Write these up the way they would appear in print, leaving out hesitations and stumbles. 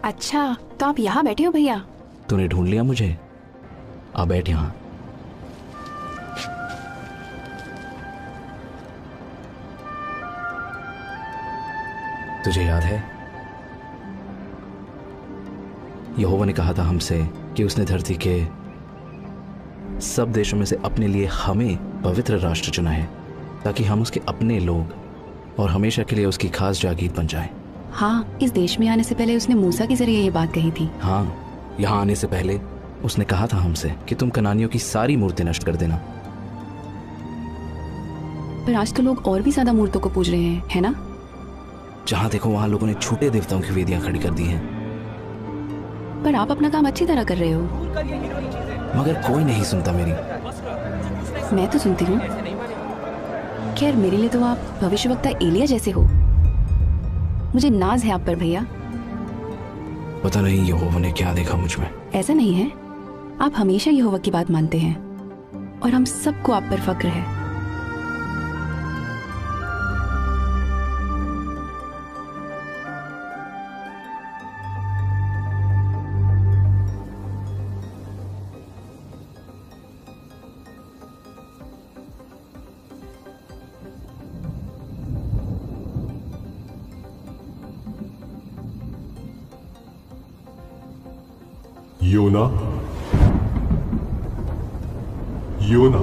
अच्छा, तो आप यहाँ बैठे हो भैया? तूने ढूंढ लिया मुझे। आ बैठ यहाँ। तुझे याद है यहोवा ने कहा था हमसे कि उसने धरती के सब देशों में से अपने लिए हमें पवित्र राष्ट्र चुना है ताकि हम उसके अपने लोग और हमेशा के लिए उसकी खास जागीर बन जाएं। हाँ, इस देश में आने से पहले उसने मूसा के जरिए ये बात कही थी। हाँ, यहाँ आने से पहले उसने कहा था हमसे कि तुम कनानियों की सारी मूर्तें नष्ट कर देना। पर आज तो लोग और भी ज्यादा मूर्तों को पूज रहे हैं, है ना? जहाँ देखो वहाँ लोगों ने झूठे देवताओं की वेदियां खड़ी कर दी हैं। पर आप अपना काम अच्छी तरह कर रहे हो। मगर कोई नहीं सुनता मेरी। मैं तो सुनती हूँ। खैर, मेरे लिए तो आप भविष्यवक्ता एलिया जैसे हो। मुझे नाज है आप पर भैया। पता नहीं यहोवा ने क्या देखा मुझ में। ऐसा नहीं है, आप हमेशा यहोवा की बात मानते हैं और हम सबको आप पर फक्र है। योना, योना।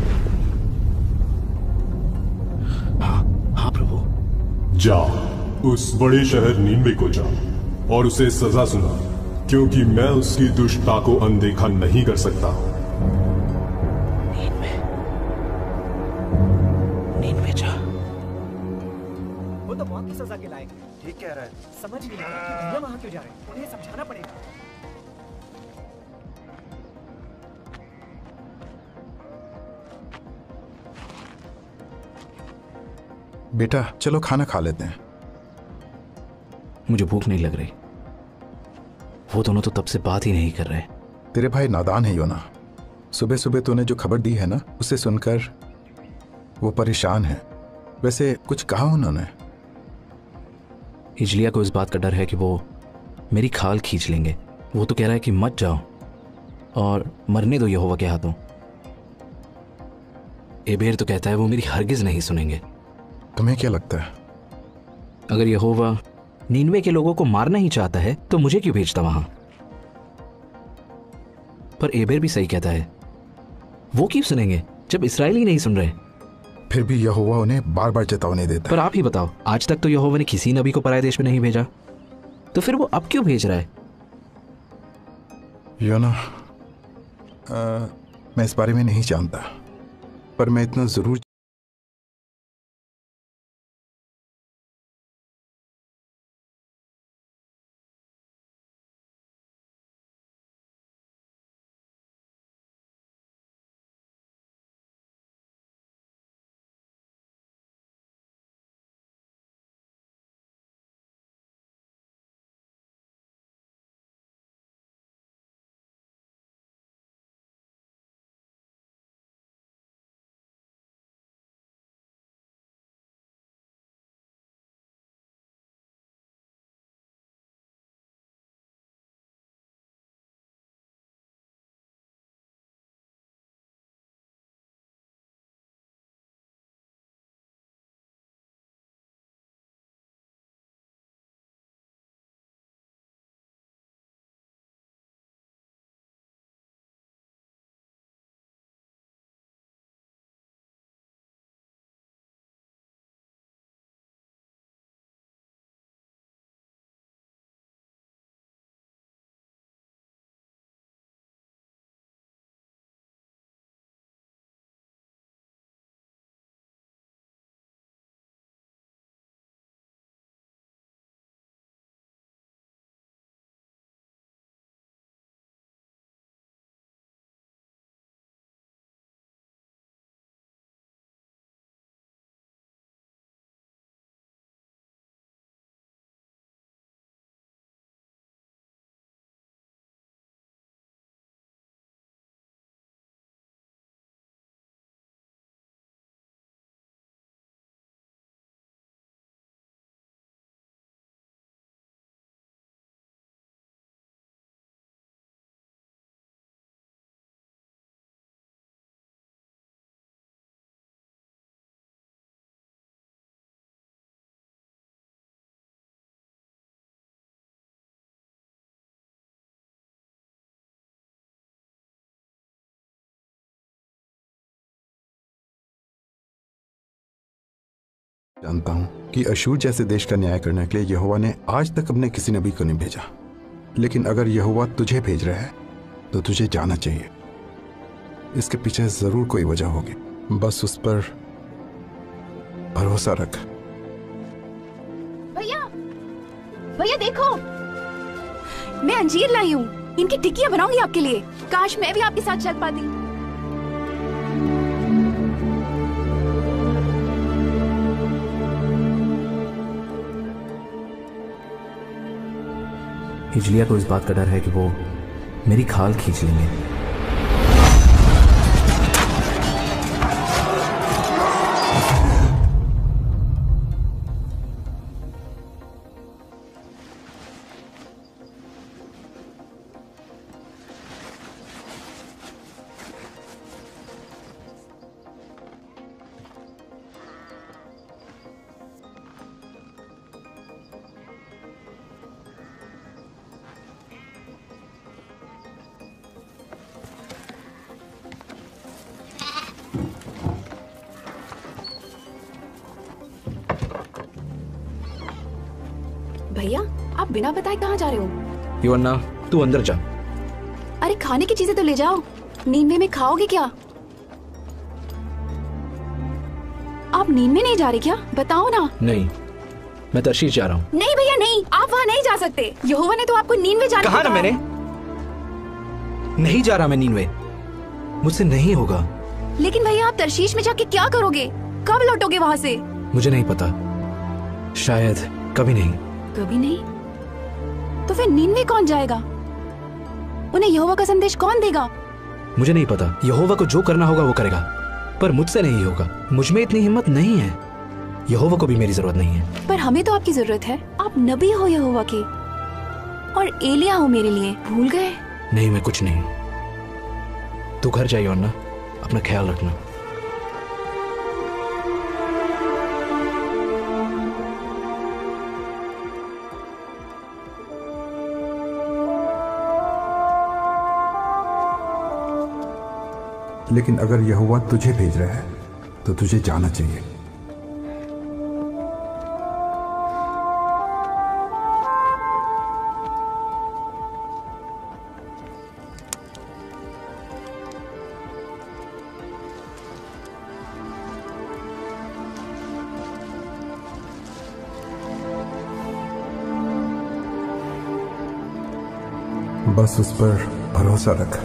हाँ प्रभु। जा, उस बड़े शहर नीनवे को जा और उसे सजा सुना, क्योंकि मैं उसकी दुष्टता को अनदेखा नहीं कर सकता। नीनवे जा। वो तो मौत की सजा के लायक है। ठीक कह रहा है। समझ नहीं आ रहा कि भैया वहां क्यों जा रहे हैं। उन्हें समझाना पड़ेगा। बेटा चलो खाना खा लेते हैं। मुझे भूख नहीं लग रही। वो दोनों तो तब से बात ही नहीं कर रहे। तेरे भाई नादान है योना। सुबह सुबह तूने जो खबर दी है ना, उसे सुनकर वो परेशान है। वैसे कुछ कहा उन्होंने? हिजलिया को इस बात का डर है कि वो मेरी खाल खींच लेंगे। वो तो कह रहा है कि मत जाओ और मरने दो यहोवा के हाथों। एबेर तो कहता है वो मेरी हरगिज नहीं सुनेंगे। तुम्हें क्या लगता है? अगर यहोवा नीनवे के लोगों को मारना ही चाहता है तो मुझे क्यों भेजता वहां? पर एबेर भी सही कहता है। वो क्यों सुनेंगे जब इस्राएली नहीं सुन रहे? फिर भी यहोवा उन्हें बार बार चेतावनी देता है। पर आप ही बताओ, आज तक तो यहोवा ने किसी नबी को पराये देश में नहीं भेजा, तो फिर वो अब क्यों भेज रहा है? योना, मैं इस बारे में नहीं जानता, पर मैं इतना जरूर जानता हूं कि अशूर जैसे देश का न्याय करने के लिए यहोवा ने आज तक अपने किसी नबी को नहीं भेजा, लेकिन अगर यहोवा तुझे भेज रहा है तो तुझे जाना चाहिए। इसके पीछे जरूर कोई वजह होगी, बस उस पर भरोसा रख। भैया, भैया देखो, मैं अंजीर लाई हूँ, इनकी टिक्कियाँ बनाऊंगी आपके लिए। काश मैं भी आपके साथ चल पाती। हिजलिया को इस बात का डर है कि वो मेरी खाल खींच लेंगे। भैया, आप बिना बताए कहाँ जा रहे हो? योन्ना, तू अंदर जा। अरे खाने की चीजें तो ले जाओ। नींद में खाओगे क्या? आप नींद में नहीं जा रहे क्या? बताओ ना। नहीं, मैं तर्शीश जा रहा हूँ। नहीं भैया नहीं, आप वहाँ नहीं जा सकते। यहोवा ने तो आपको नींद में जाने कहा ना मैंने, नहीं जा रहा मैं नींद में, मुझसे नहीं होगा। लेकिन भैया आप तर्शीश में जाके क्या करोगे? कब लौटोगे वहाँ से? मुझे नहीं पता, शायद कभी नहीं। कभी नहीं? तो फिर नींद में कौन जाएगा? उन्हें यहोवा का संदेश कौन देगा? मुझे नहीं पता। यहोवा को जो करना होगा वो करेगा, पर मुझसे नहीं होगा। मुझ में इतनी हिम्मत नहीं है। यहोवा को भी मेरी जरूरत नहीं है। पर हमें तो आपकी जरूरत है। आप नबी हो यहोवा के, और एलिया हो मेरे लिए। भूल गए? नहीं, मैं कुछ नहीं। तू घर जाइए योन्ना, अपना ख्याल रखना। लेकिन अगर यहोवा तुझे भेज रहा है तो तुझे जाना चाहिए। बस उस पर भरोसा रख।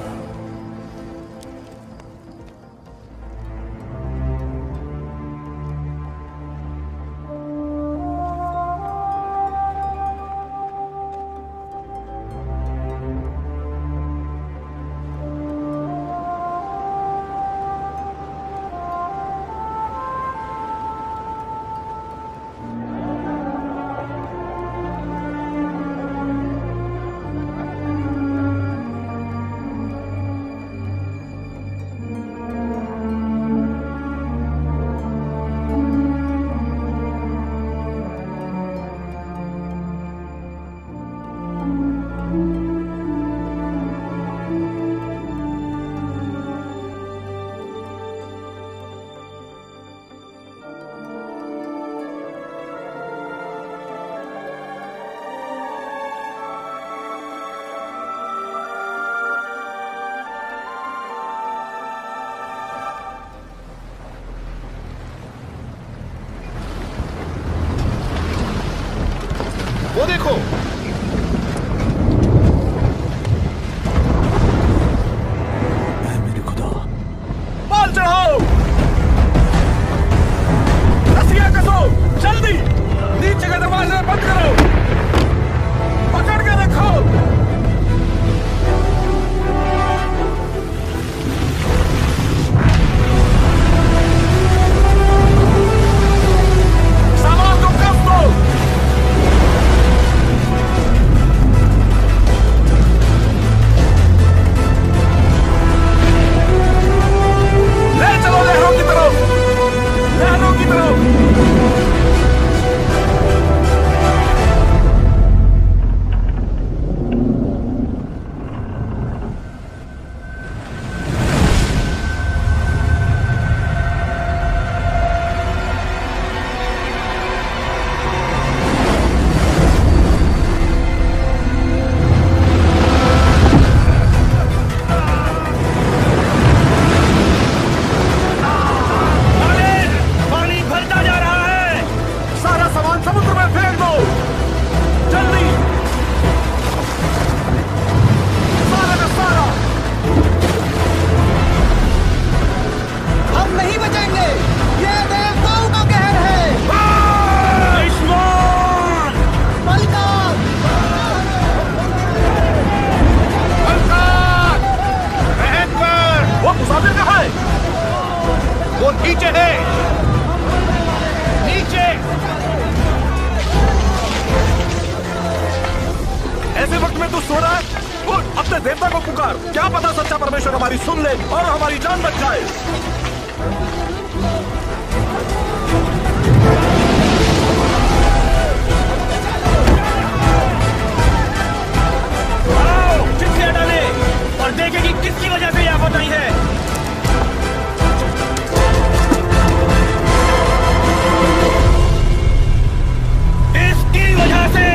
रात में तू सो रहा है? उठ, अपने देवता को पुकार। क्या पता सच्चा परमेश्वर हमारी सुन ले और हमारी जान बच जाए। आओ, चिट्ठियां डाले और देखें कि किसकी वजह से यह आफत आई है। इसकी वजह से।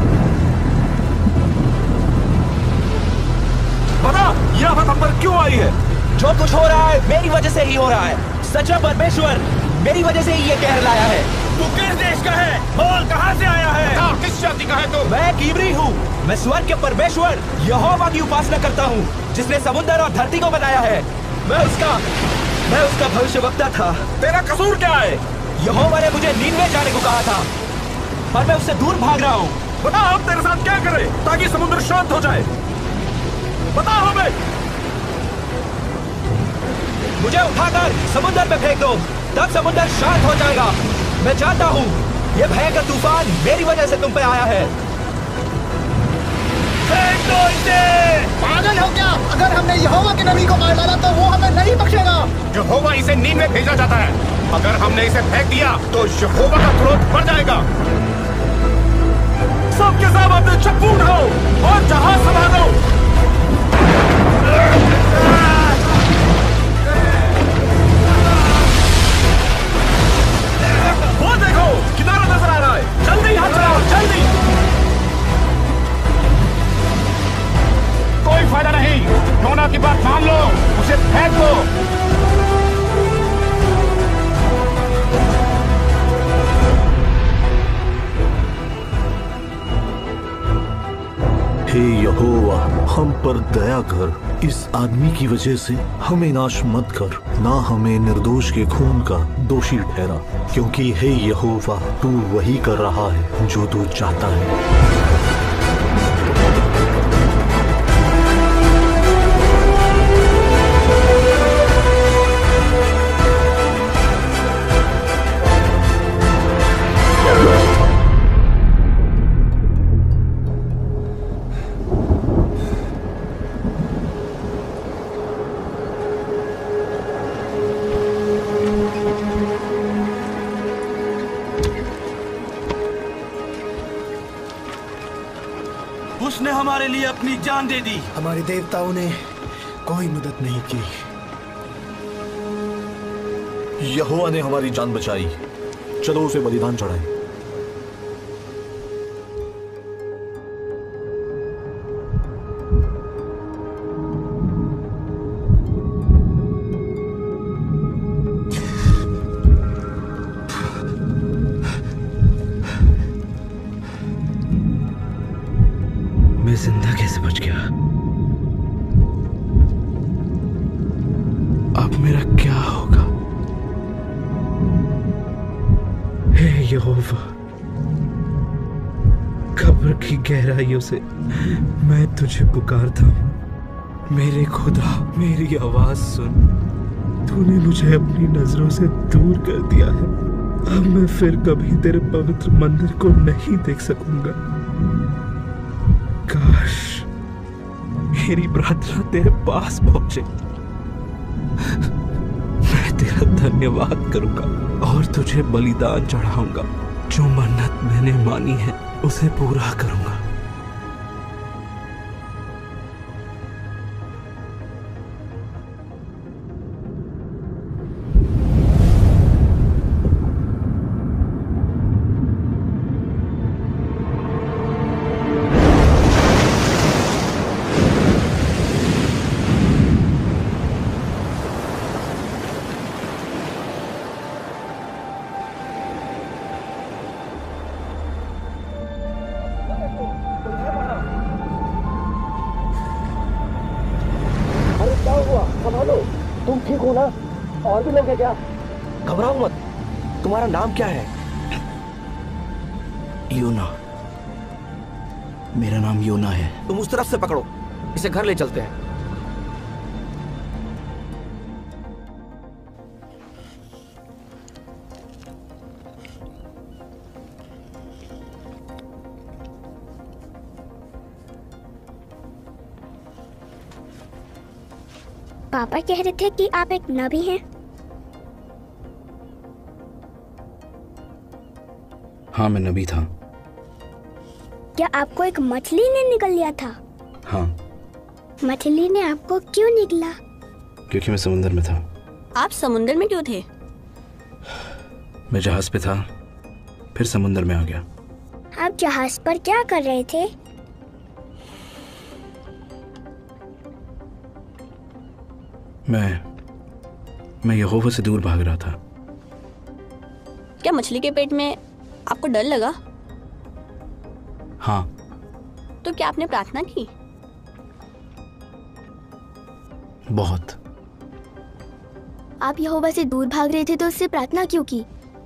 बता, यह आफत हम पर क्यों आई है? जो कुछ हो रहा है मेरी वजह से ही हो रहा है। सच्चा परमेश्वर मेरी वजह से ही ये कहर लाया है। तू किस देश का है? बोल, कहां से आया है? किस जाति का है तू? मैं कीबरी हूँ। मैं स्वर्ग के परमेश्वर यहोवा की उपासना करता हूँ, जिसने समुद्र और धरती को बनाया है। मैं उसका भविष्यवक्ता था। तेरा कसूर क्या है? यहोवा ने मुझे नींद में जाने को कहा था, पर मैं उससे दूर भाग रहा हूँ। बता, हम तेरे साथ क्या करें ताकि समुद्र शांत हो जाए? बता हमें। मुझे उठाकर समुद्र में फेंक दो, तब समुद्र शांत हो जाएगा। मैं जानता हूँ ये भयंकर तूफान मेरी वजह से तुम पे आया है। फेंक दो इसे। पागल हो क्या? अगर हमने यहोवा के नबी को मार डाला तो वो हमें नहीं बख्शेगा। यहोवा इसे नींद में भेजना चाहता है। अगर हमने इसे फेंक दिया तो यहोवा का क्रोध बढ़ जाएगा। सबके सब अपने चप्पू उठाओ और जहाज संभालो। वो देखो, किनारा नजर आ रहा है। जल्दी हाथ चलाओ, जल्दी। कोई फायदा नहीं, योना की बात मान लो, उसे फेंक दो। हे यहोवा, हम पर दया कर। इस आदमी की वजह से हमें नाश मत कर, ना हमें निर्दोष के खून का दोषी ठहरा, क्योंकि हे यहोवा, तू वही कर रहा है जो तू चाहता है। उसने हमारे लिए अपनी जान दे दी। हमारे देवताओं ने कोई मदद नहीं की। यहोवा ने हमारी जान बचाई। चलो उसे बलिदान चढ़ाएं। मैं जिंदा कैसे बच गया? अब मेरा क्या होगा? हे यहोवा, कब्र की गहराइयों से मैं तुझे पुकारता हूँ। मेरे खुदा, मेरी आवाज सुन। तूने मुझे अपनी नजरों से दूर कर दिया है। अब मैं फिर कभी तेरे पवित्र मंदिर को नहीं देख सकूंगा। काश मेरी प्रार्थना तेरे पास पहुंचे। मैं तेरा धन्यवाद करूंगा और तुझे बलिदान चढ़ाऊंगा। जो मन्नत मैंने मानी है उसे पूरा करूंगा। तुम ठीक हो ना? और भी लोग हैं क्या? घबराओ मत। तुम्हारा नाम क्या है? योना। मेरा नाम योना है। तुम उस तरफ से पकड़ो, इसे घर ले चलते हैं। पापा कह रहे थे कि आप एक नबी हैं। हाँ, मैं नबी था। क्या आपको एक मछली ने निगल लिया था? हाँ। मछली ने आपको क्यों निगला? क्योंकि मैं समुंदर में था। आप समुंदर में क्यों थे? मैं जहाज पे था, फिर समुंदर में आ गया। आप जहाज पर क्या कर रहे थे? मैं यहोवा से दूर भाग रहा था। क्या मछली के पेट में आपको डर लगा? हाँ। तो क्या आपने प्रार्थना की? बहुत। आप यहोवा से दूर भाग रहे थे तो उससे प्रार्थना क्यों की?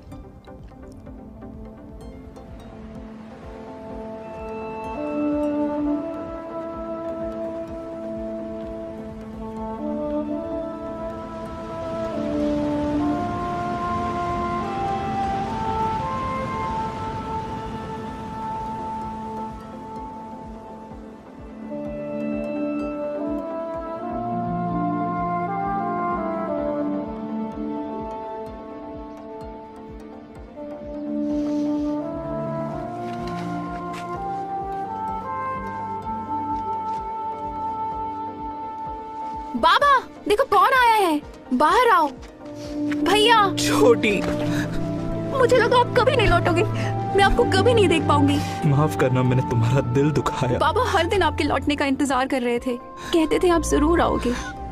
बाबा, देखो कौन आया है, बाहर आओ। भैया। छोटी। मुझे लगा आप कभी नहीं लौटोगे, मैं आपको कभी नहीं देख पाऊंगी। माफ करना, मैंने तुम्हारा दिल दुखाया। बाबा हर दिन आपके लौटने का इंतजार कर रहे थे, कहते थे आप जरूर आओगे।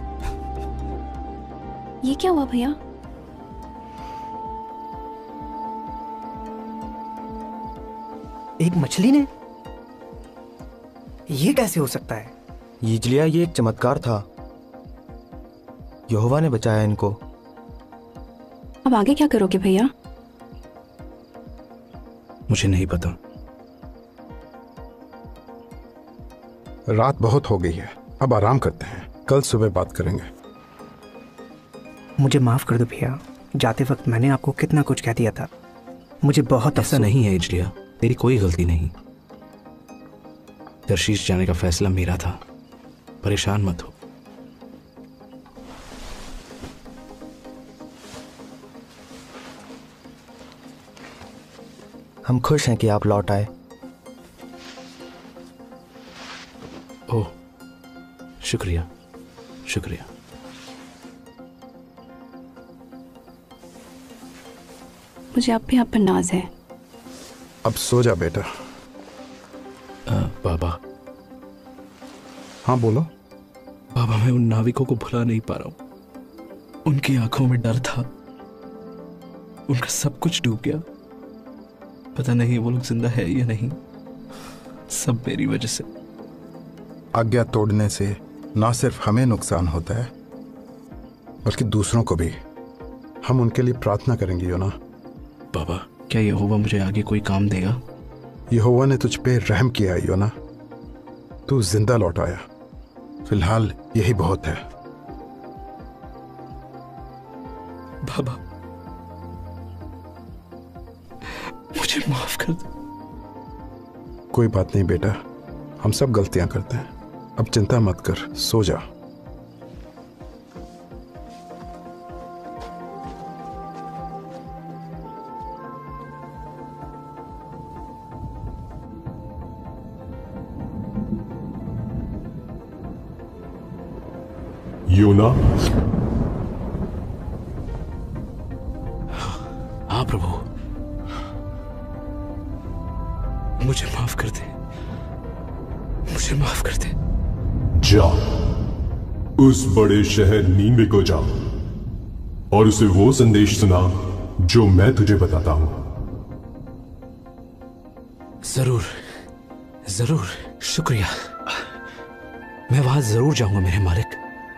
ये क्या हुआ भैया? एक मछली ने? ये कैसे हो सकता है? यिजलिया, ये एक चमत्कार था। यहोवा ने बचाया इनको। अब आगे क्या करोगे भैया? मुझे नहीं पता। रात बहुत हो गई है, अब आराम करते हैं, कल सुबह बात करेंगे। मुझे माफ कर दो भैया, जाते वक्त मैंने आपको कितना कुछ कह दिया था। मुझे बहुत ऐसा नहीं है यिजलिया, तेरी कोई गलती नहीं। तर्शीश जाने का फैसला मेरा था, परेशान मत हो। हम खुश हैं कि आप लौट आए। ओह, शुक्रिया शुक्रिया। मुझे अब भी आप पर नाज है। अब सो जा बेटा। बाबा। हाँ बोलो। बाबा, मैं उन नाविकों को भुला नहीं पा रहा हूं। उनकी आंखों में डर था, उनका सब कुछ डूब गया। पता नहीं वो लोग जिंदा है या नहीं, सब मेरी वजह से। आज्ञा तोड़ने से ना सिर्फ हमें नुकसान होता है, बल्कि दूसरों को भी। हम उनके लिए प्रार्थना करेंगे योना। बाबा, क्या यहोवा मुझे आगे कोई काम देगा? यहोवा ने तुझ पे रहम किया है योना, तू जिंदा लौट आया। फिलहाल यही बहुत है। बाबा, मुझे माफ कर दो। कोई बात नहीं बेटा, हम सब गलतियां करते हैं। अब चिंता मत कर, सो जा। योना। हाँ प्रभु, मुझे माफ कर दे, मुझे माफ कर दे। जा, उस बड़े शहर नीनवे को जा और उसे वो संदेश सुना जो मैं तुझे बताता हूं। जरूर जरूर, शुक्रिया। मैं वहां जरूर जाऊंगा मेरे मालिक।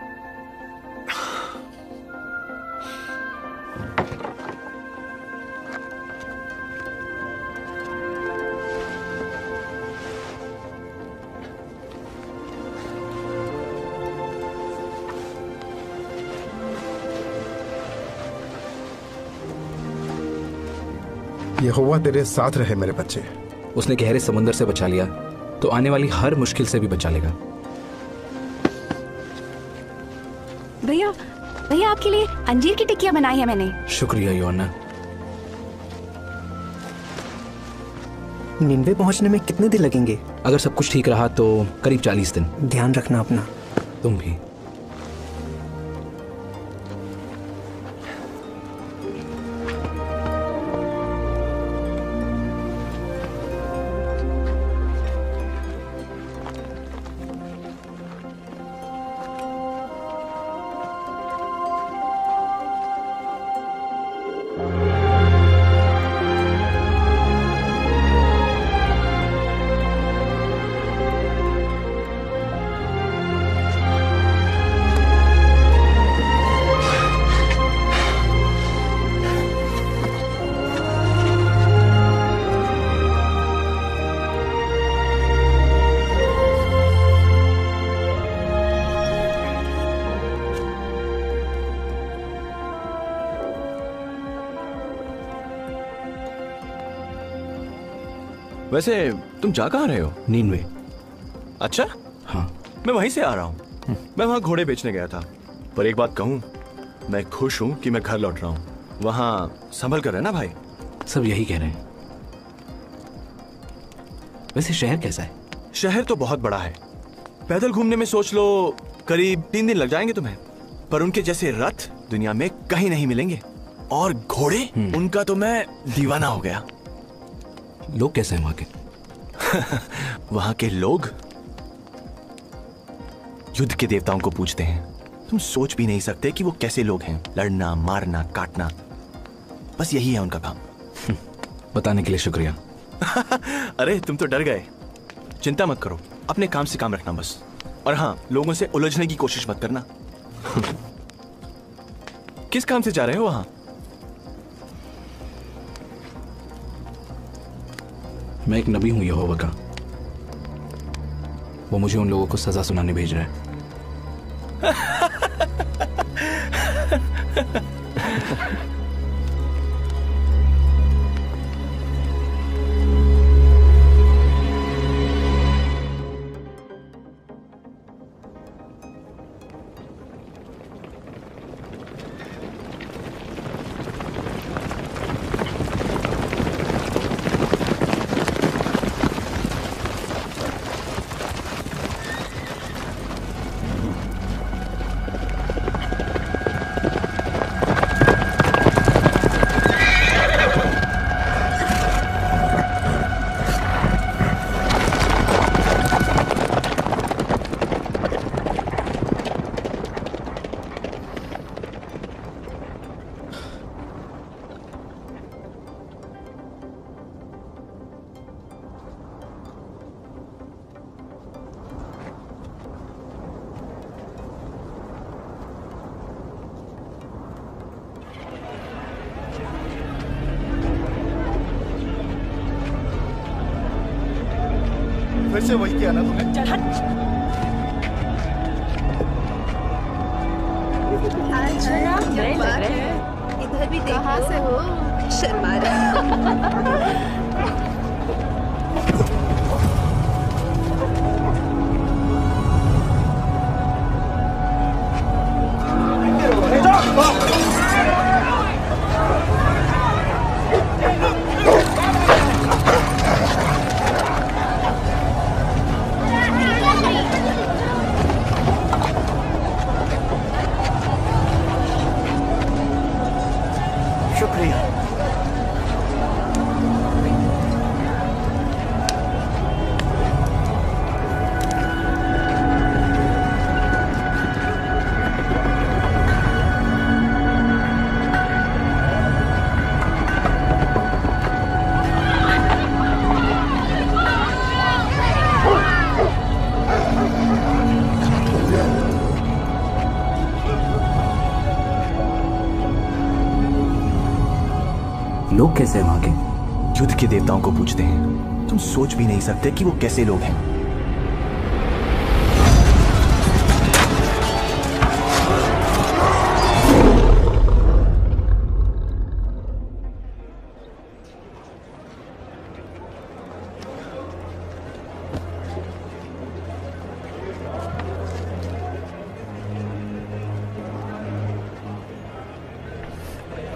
यहोवा तेरे साथ रहे मेरे बच्चे। उसने गहरे समुद्र से बचा लिया तो आने वाली हर मुश्किल से भी बचा लेगा। भैया भैया आपके लिए अंजीर की टिक्कियाँ बनाई है मैंने। शुक्रिया योना। निन्वे पहुंचने में कितने दिन लगेंगे? अगर सब कुछ ठीक रहा तो करीब 40 दिन। ध्यान रखना अपना। तुम भी। वैसे तुम जा कहाँ रहे हो? नीनवे। अच्छा हाँ, मैं वहीं से आ रहा हूँ। मैं वहाँ घोड़े बेचने गया था। पर एक बात कहूँ, मैं खुश हूँ कि मैं घर लौट रहा हूँ। वहाँ संभल कर रहना भाई। सब यही कह रहे हैं। वैसे शहर कैसा है? शहर तो बहुत बड़ा है। पैदल घूमने में सोच लो करीब 3 दिन लग जाएंगे तुम्हें। पर उनके जैसे रथ दुनिया में कहीं नहीं मिलेंगे। और घोड़े, उनका तो मैं दीवाना हो गया। लोग कैसे हैं वहां के? वहां के लोग युद्ध के देवताओं को पूजते हैं। तुम सोच भी नहीं सकते कि वो कैसे लोग हैं। लड़ना, मारना, काटना, बस यही है उनका काम। बताने के लिए शुक्रिया। अरे तुम तो डर गए। चिंता मत करो, अपने काम से काम रखना बस। और हाँ, लोगों से उलझने की कोशिश मत करना। किस काम से जा रहे हो वहां? मैं एक नबी हूं यहोवा का। वो मुझे उन लोगों को सजा सुनाने भेज रहा है। फिर से वही किया ना तुमने? अच्छा, क्या बात है? इधर भी कहाँ से हो? शर्मा रहे। लोग कैसे हैं वहां के? युद्ध के देवताओं को पूजते हैं। तुम सोच भी नहीं सकते कि वो कैसे लोग हैं।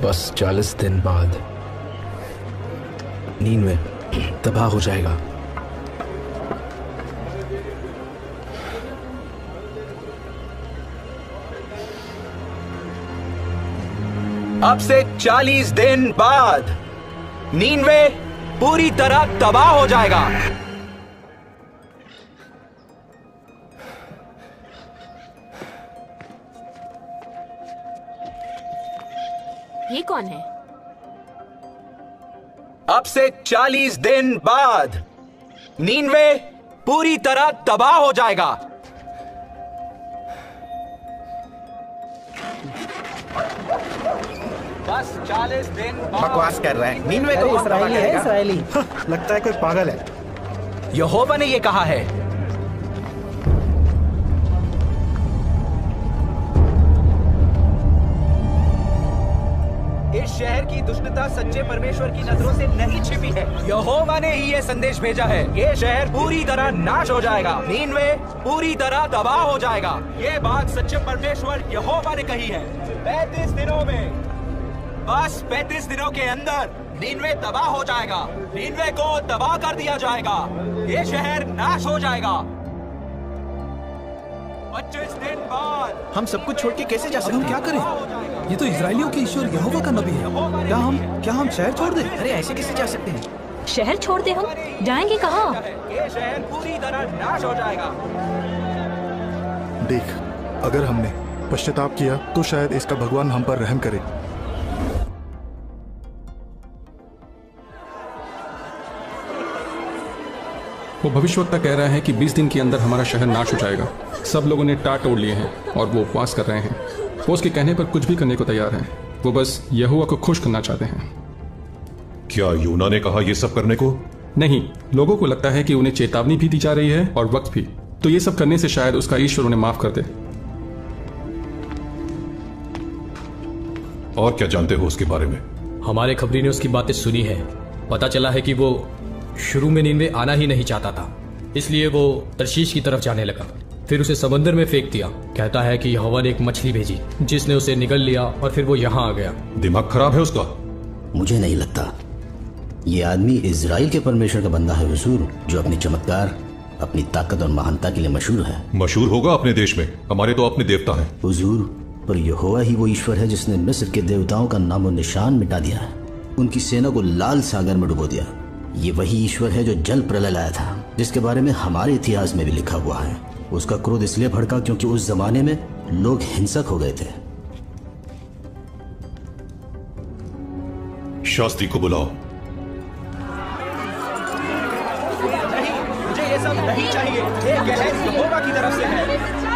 बस 40 दिन बाद नीनवे तबाह हो जाएगा। अब से 40 दिन बाद नीनवे पूरी तरह तबाह हो जाएगा। ये कौन है? अब से 40 दिन बाद नीनवे पूरी तरह तबाह हो जाएगा। बस 40 दिन बकवास कर रहे हैं। नीनवे को इस्राएली है, इस्राएली। लगता है कोई पागल है। यहोवा ने ये कहा है। इस शहर की दुष्टता सच्चे परमेश्वर की नजरों से नहीं छिपी है। यहोवा ने ही ये संदेश भेजा है। ये शहर पूरी तरह नाश हो जाएगा। नीनवे पूरी तरह तबाह हो जाएगा। ये बात सच्चे परमेश्वर यहोवा ने कही है। 35 दिनों में, बस 35 दिनों के अंदर नीनवे तबाह हो जाएगा। नीनवे को तबाह कर दिया जाएगा। ये शहर नाश हो जाएगा। 25 दिन बाद हम सब कुछ छोड़ के कैसे जा सकते हैं? हम क्या करें? ये तो इजरायलियों के ईश्वर यहोवा का नबी है। क्या हम शहर छोड़ दें? अरे ऐसे कैसे जा सकते हैं? शहर छोड़ दे? हम जाएंगे कहाँ? ये शहर पूरी तरह नाश हो जाएगा। देख, अगर हमने पश्चाताप किया तो शायद इसका भगवान हम पर रहम करे। वो भविष्यवक्ता कह रहा है कि 20 दिन के अंदर हमारा शहर नाश हो जाएगा। सब लोगों ने टाट तोड़ लिए हैं और वो उपवास कर रहे हैं। वो उसके कहने पर कुछ भी करने को तैयार हैं। वो बस यहोवा को खुश करना चाहते हैं। क्या यूना ने कहा ये सब करने को? नहीं, लोगों को लगता है कि उन्हें चेतावनी भी दी जा रही है और वक्त भी। तो ये सब करने से शायद उसका ईश्वर उन्हें माफ कर दे। और क्या जानते हो उसके बारे में? हमारे खबरी ने उसकी बातें सुनी है। पता चला है कि वो शुरू में नीनवे आना ही नहीं चाहता था, इसलिए वो तरशीश की तरफ जाने लगा। फिर उसे समंदर में फेंक दिया। कहता है कि यहोवा ने एक मछली भेजी जिसने उसे निगल लिया और फिर वो यहाँ आ गया। दिमाग खराब है उसका। मुझे नहीं लगता। ये आदमी इजराइल के परमेश्वर का बंदा है हुजूर, जो अपनी चमत्कार, अपनी ताकत और महानता के लिए मशहूर है। मशहूर होगा अपने देश में, हमारे तो अपने देवता हैं। हुजूर, पर यहोवा ही वो ईश्वर है जिसने मिस्र के देवताओं का नामो निशान मिटा दिया है, उनकी सेना को लाल सागर में डुबो दिया। ये वही ईश्वर है जो जल प्रलय लाया था, जिसके बारे में हमारे इतिहास में भी लिखा हुआ है। उसका क्रोध इसलिए भड़का क्योंकि उस जमाने में लोग हिंसक हो गए थे। शास्त्री को बुलाओ। नहीं, मुझे ये सब नहीं चाहिए। ये गहज यहोवा की तरफ से है।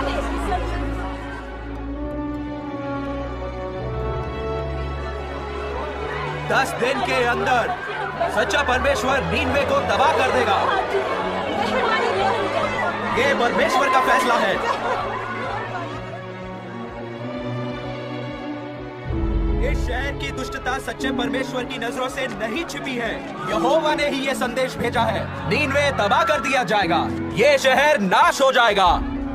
दस दिन के अंदर सच्चा परमेश्वर नीनवे को तबाह कर देगा। ये परमेश्वर का फैसला है। इस शहर की दुष्टता सच्चे परमेश्वर की नजरों से नहीं छिपी है। यहोवा ने ही ये संदेश भेजा है। नीनवे तबाह कर दिया जाएगा। ये शहर नाश हो जाएगा।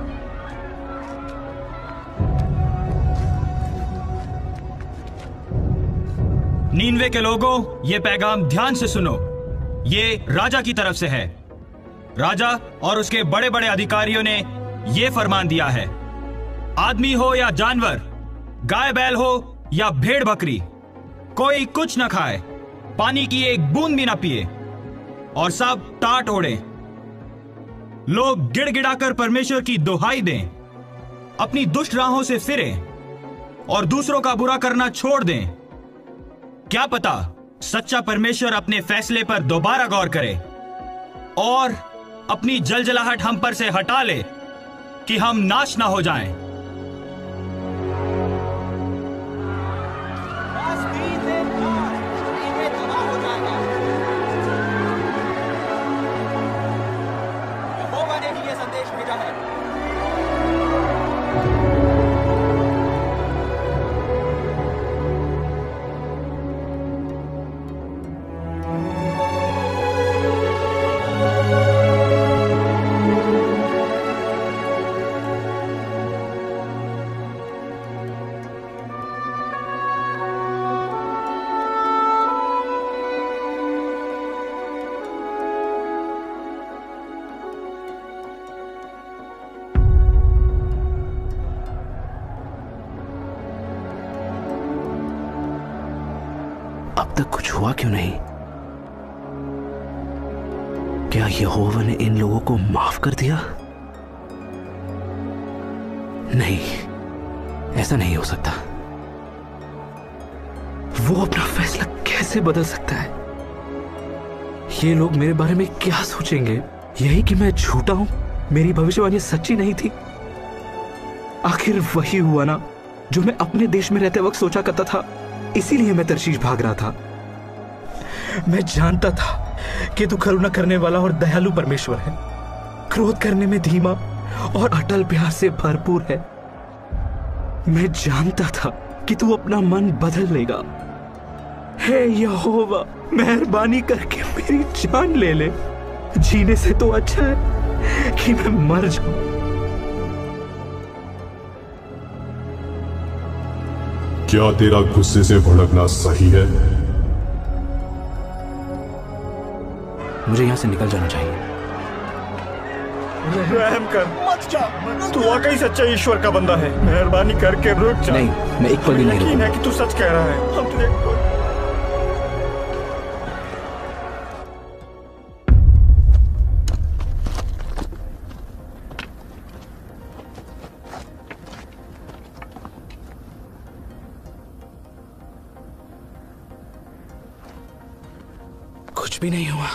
नीनवे के लोगों, ये पैगाम ध्यान से सुनो। ये राजा की तरफ से है। राजा और उसके बड़े बड़े अधिकारियों ने ये फरमान दिया है, आदमी हो या जानवर, गाय बैल हो या भेड़ बकरी, कोई कुछ न खाए, पानी की एक बूंद भी ना पिए और सब टाट ओढ़े। लोग गिड़गिड़ाकर परमेश्वर की दुहाई दें, अपनी दुष्ट राहों से फिरें और दूसरों का बुरा करना छोड़ दें। क्या पता सच्चा परमेश्वर अपने फैसले पर दोबारा गौर करे और अपनी जलजलाहट हम पर से हटा ले कि हम नाश ना हो जाएं। यहोवा ने ही ये संदेश भेजा है। तक कुछ हुआ क्यों नहीं? क्या यहोवा ने इन लोगों को माफ कर दिया? नहीं, ऐसा नहीं हो सकता। वो अपना फैसला कैसे बदल सकता है? ये लोग मेरे बारे में क्या सोचेंगे? यही कि मैं झूठा हूं, मेरी भविष्यवाणी सच्ची नहीं थी। आखिर वही हुआ ना जो मैं अपने देश में रहते वक्त सोचा करता था। इसीलिए मैं तर्शीश भाग रहा था। मैं जानता था कि तू करुणा करने वाला और दयालु परमेश्वर है, क्रोध करने में धीमा और अटल प्यार से भरपूर है। मैं जानता था कि तू अपना मन बदल लेगा। हे यहोवा, मेहरबानी करके मेरी जान ले ले। जीने से तो अच्छा है कि मैं मर जाऊं। क्या तेरा गुस्से से भड़कना सही है? मुझे यहां से निकल जाना चाहिए। रहम कर, मत जा। तू वाकई सच्चा ईश्वर का बंदा है। मेहरबानी करके रुक जा। नहीं, मैं एक पल भी नहीं यकीन है कि तू सच कह रहा है। हम तुझे कुछ भी नहीं हुआ।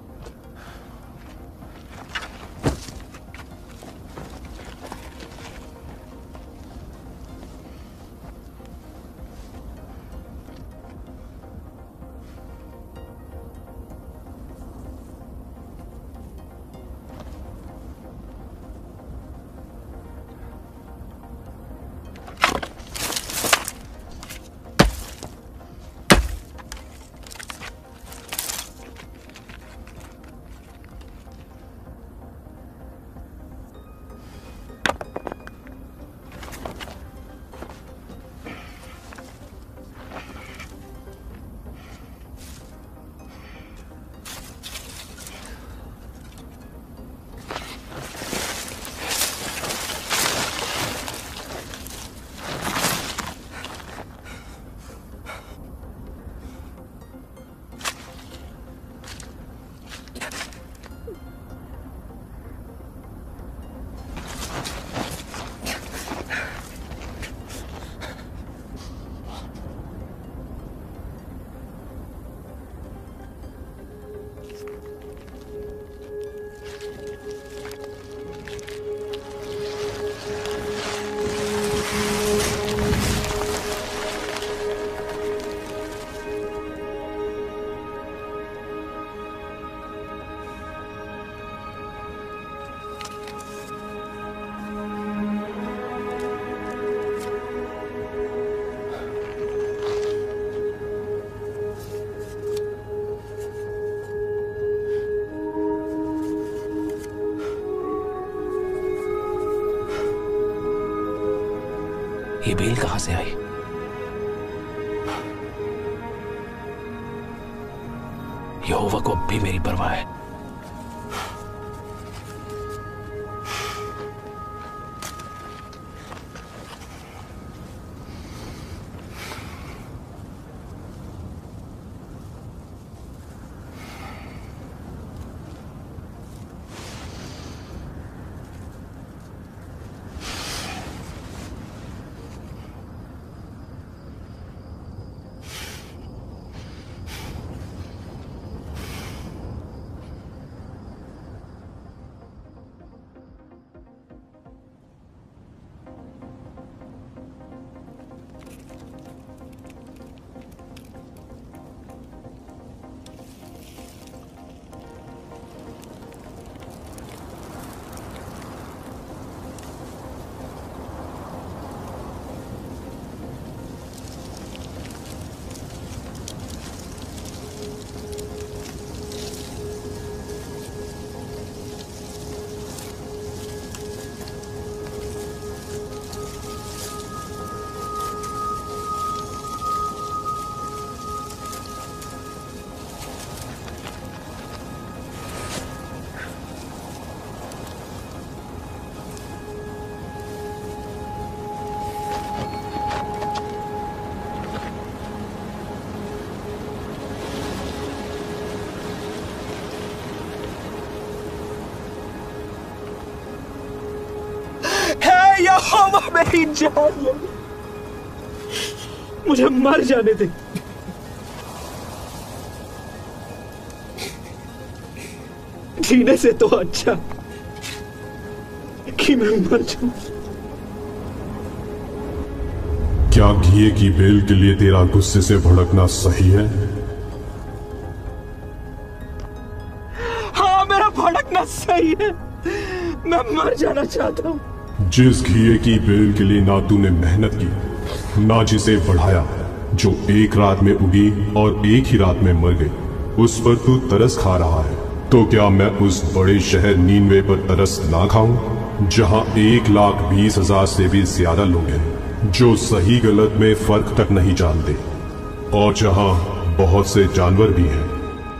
ये बेल कहां से आई? यहोवा को अब भी मेरी परवाह है। यहोवा मेरी जान ले, मुझे मर जाने दे। जीने से तो अच्छा कि मैं मर जाऊं। क्या घिए की बेल के लिए तेरा गुस्से से भड़कना सही है? हाँ, मेरा भड़कना सही है। मैं मर जाना चाहता हूं। जिस घिए की बेल के लिए ना तूने मेहनत की, ना जिसे बढ़ाया, जो एक रात में उगी और एक ही रात में मर गई, उस पर तू तरस खा रहा है, तो क्या मैं उस बड़े शहर नीनवे पर तरस ना खाऊं, जहां 1,20,000 से भी ज्यादा लोग हैं जो सही गलत में फर्क तक नहीं जानते, और जहां बहुत से जानवर भी हैं।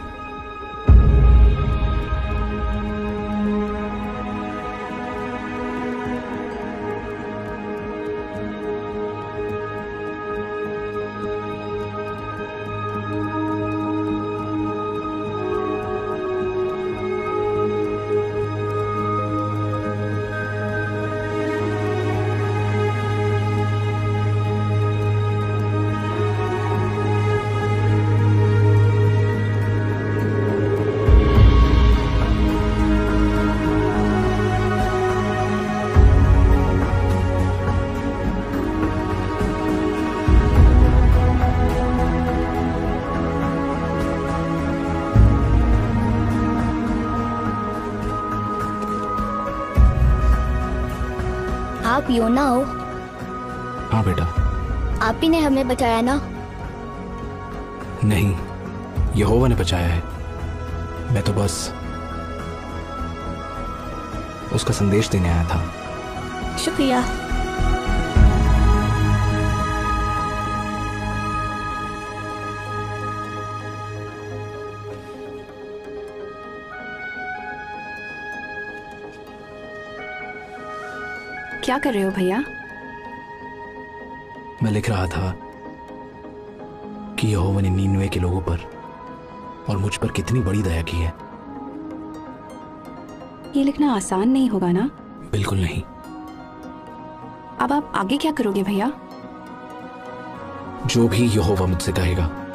आप योना हो? हाँ बेटा। आप ही ने हमें बचाया ना? नहीं, यहोवा ने बचाया है। मैं तो बस उसका संदेश देने आया था। शुक्रिया। क्या कर रहे हो भैया? मैं लिख रहा था कि यहोवा ने नीनवे के लोगों पर और मुझ पर कितनी बड़ी दया की है। ये लिखना आसान नहीं होगा ना? बिल्कुल नहीं। अब आप आगे क्या करोगे भैया? जो भी यहोवा मुझसे कहेगा।